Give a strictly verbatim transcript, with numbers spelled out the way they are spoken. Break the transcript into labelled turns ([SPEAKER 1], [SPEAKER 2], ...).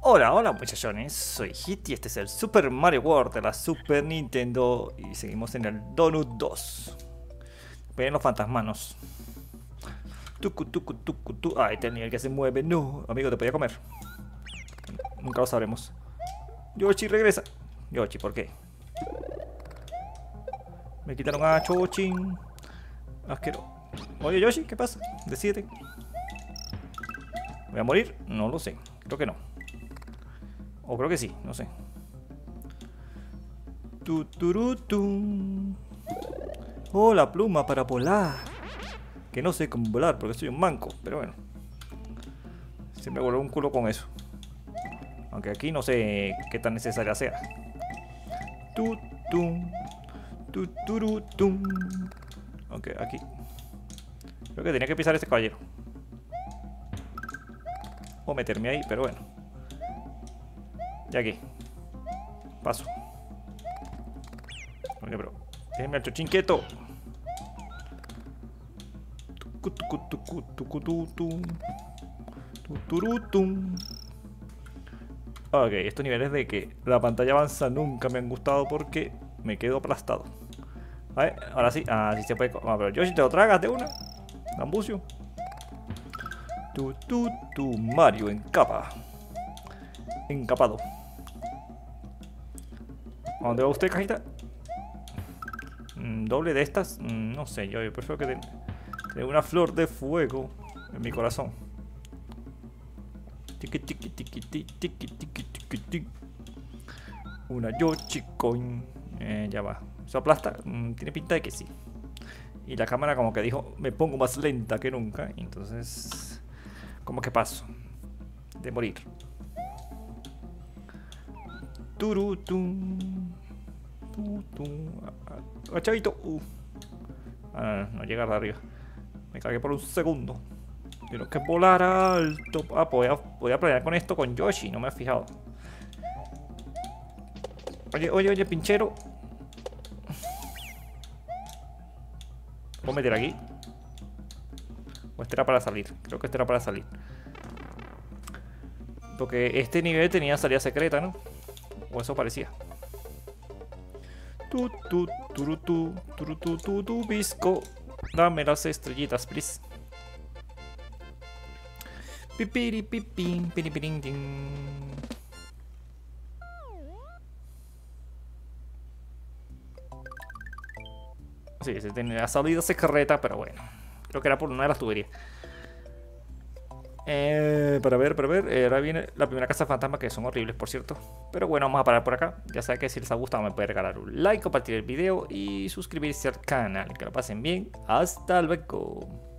[SPEAKER 1] Hola, hola muchachones, soy Hit y este es el Super Mario World de la Super Nintendo y seguimos en el Donut dos. Ven los fantasmanos. Tucu, tucu, tucu, tu. Ah, este es el nivel que se mueve. No, amigo, te podía comer. Nunca lo sabremos. Yoshi, regresa. Yoshi, ¿por qué? Me quitaron a Chochin. Asquero. Oye, Yoshi, ¿qué pasa? Decídete. ¿Voy a morir? No lo sé. Creo que no. O creo que sí, no sé. Tu, turu, tu. Oh, la pluma para volar. Que no sé cómo volar porque soy un manco, pero bueno. Siempre vuelvo un culo con eso. Aunque aquí no sé qué tan necesaria sea. Tu, tu. Tu, turu, tu. Ok, aquí. Creo que tenía que pisar este caballero. O meterme ahí, pero bueno. Ya aquí. Paso. Oye, bro. Déjenme al chochín quieto. Ok, estos niveles de que la pantalla avanza nunca me han gustado porque me quedo aplastado. A ver, ahora sí. Ah, sí se puede. Ah, pero Yoshi, te lo tragas de una. Gambucio. Tu, tu, tu, Mario en capa. Encapado. ¿A dónde va usted, cajita? Mm, ¿Doble de estas? Mm, no sé, yo, yo prefiero que tenga una flor de fuego en mi corazón. Tiki, tiki, tiki, tiki, tiki, tiki, tiki, tiki. Una Yoshi coin. Eh, ya va. ¿Eso aplasta? Mm, tiene pinta de que sí. Y la cámara como que dijo, me pongo más lenta que nunca. Y entonces, como que paso de morir. Turutum. Agachadito. Uh. Ah, no, no llega de arriba. Me cagué por un segundo. Tengo que volar alto. Ah, podía, podía planear con esto con Yoshi. No me he fijado. Oye, oye, oye, pinchero. ¿Puedo meter aquí? O este era para salir. Creo que este era para salir. Porque este nivel tenía salida secreta, ¿no? O eso parecía. Tu, tu, turu, tu, turu, tu, tu, tu, visco. Dame las estrellitas, please. Pipiri, pipin, piripirin, tin. Sí, se tenía salida secreta, pero bueno. Creo que era por una de las tuberías. Eh, para ver, para ver. Eh, ahora viene la primera casa fantasma, que son horribles, por cierto. Pero bueno, vamos a parar por acá. Ya saben que si les ha gustado me pueden regalar un like, compartir el video y suscribirse al canal. Que lo pasen bien. Hasta luego.